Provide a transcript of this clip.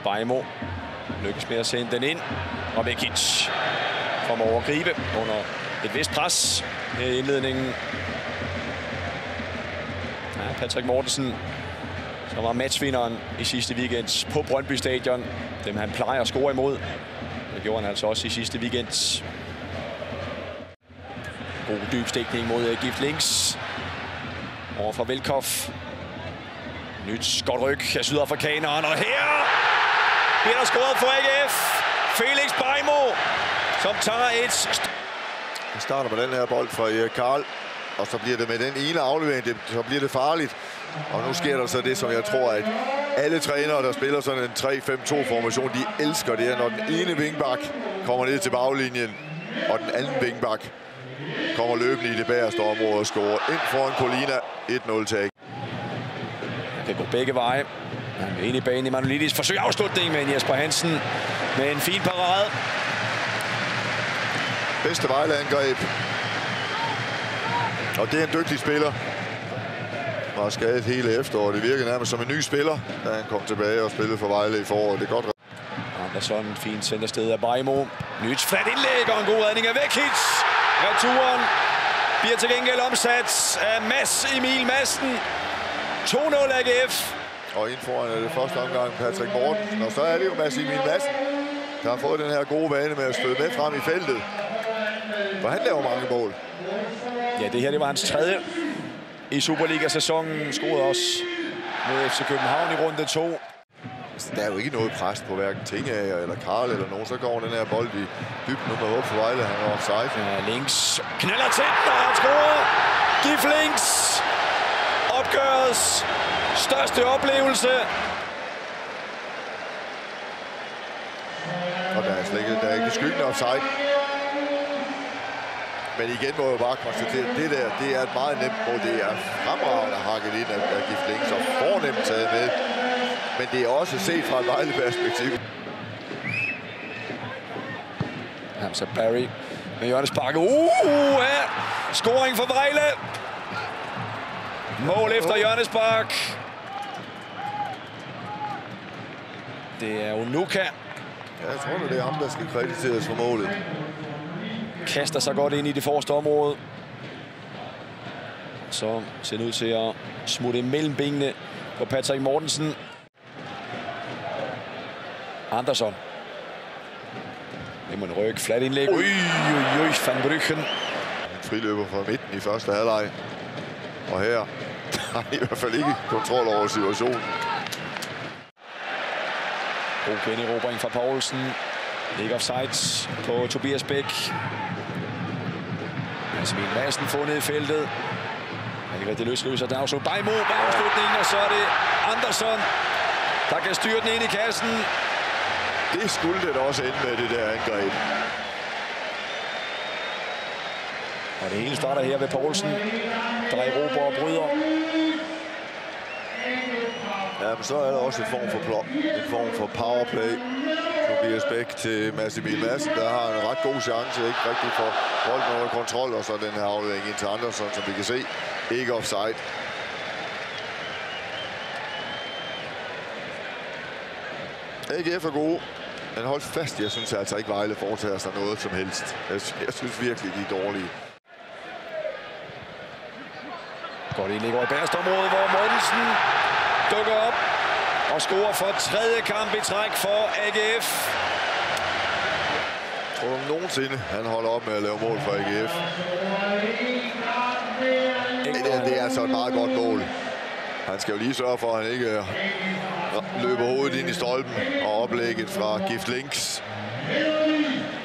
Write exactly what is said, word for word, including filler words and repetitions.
Bajmo lykkes med at sende den ind, og Vekic formår at gribe under et vist pres i indledningen. Ja, Patrick Mortensen, som var matchvinderen i sidste weekend på Brøndby Stadion. Dem han plejer at score imod. Det gjorde han altså også i sidste weekend. God dyb stikning mod Gift Links. Over fra Velkov. Nyt godt ryg af sydafrikaneren, og her bliver der scoret for A G F. Felix Bajmo, som tager et... Vi starter med den her bold fra Erik Karl, og så bliver det med den ene aflevering, det, så bliver det farligt. Og nu sker der så det, som jeg tror, at alle trænere, der spiller sådan en tre fem to formation, de elsker det, når den ene vingbak kommer ned til baglinjen, og den anden vingbak kommer løbende i det bagerste område og scorer ind foran Colina. et nul tag. Det kan gå begge veje. Han er inde i banen i Manolidis. Forsøger afslutning med Jesper Hansen med en fin parade. Bedste Vejle-angreb. Og det er en dygtig spiller. Han var skadet hele efteråret. Det virker nærmest som en ny spiller, da han kom tilbage og spillede for Vejle i foråret. Det er godt. Andersson, fint centersted af Bajmo. Nyt flat indlæg og en god redning af Vekic. Returen bliver til gengæld omsat af Mads Emil Madsen. to nul A G F. Og ind foran er det første omgang Patrick Mortensen. Og så er det jo Mads Emil Madsen, der har fået den her gode vane med at støde med frem i feltet. For han laver mange mål. Ja, det her det var hans tredje i Superliga-sæsonen. Scorede også mod F C København i runde to. Der er jo ikke noget pres på hverken Tingager eller Karl eller nogen. Så går den her bold i dybden nummer otte for Vejle. Han er offside. Ja, Links knalder til den, og han scorer. Gift Links. Opgørets største oplevelse. Og der er slet ikke, der er ikke skyggen offside. Men igen må jeg bare konstatere, at det der, det er et meget nemt mål. Det er fremragende hakket ind af Gift Links og fornemt taget med. Men det er også set fra et Vejle-perspektiv. Hamza Barry med Jørgens Bakke. Uh, ja. Scoring for Vejle. Mål efter Jørgens Bakke. Det er Onuka. Ja, jeg tror, det er ham, der skal krediteres for målet. Kaster sig godt ind i det forreste område. Så ser det ud til at smutte mellem benene på Patrick Mortensen. Andersson. Det må en ryg. Flat indlæg. Ui, ui, ui, Van Bruggen. En friløber fra midten i første halvleg. Og her har i hvert fald ikke kontrol over situationen. God generobring fra Poulsen. Ikke offside på Tobias Bæk. Mads Emil Madsen fundet i feltet. Han kan rigtig løsløse. Der er også Bajmo på afslutningen, og så er det Andersson, der kan styre den ind i kassen. Det skulle det også ende med, det der angreb. Og det hele starter her ved Poulsen, der erobrer og bryder. Ja, men så er der også en form for, plot, en form for powerplay. Tobias Bæk til Mads Emil Madsen, der har en ret god chance, ikke rigtig for bolden under kontrol, og så den her aflevering ind til Andersson, som vi kan se, ikke offside. A G F er gode, men hold fast, jeg synes altså ikke, Vejle foretager sig noget som helst. Jeg, jeg synes virkelig, de er dårlige. Godt indlæg over i bagerste område, hvor Mortensen dukker op og scorer for tredje kamp i træk for A G F. Tror du nogensinde, han holder op med at lave mål for A G F? Det er, det er altså et meget godt mål. Han skal jo lige sørge for, at han ikke løber hovedet ind i stolpen og oplægget fra Gift Links.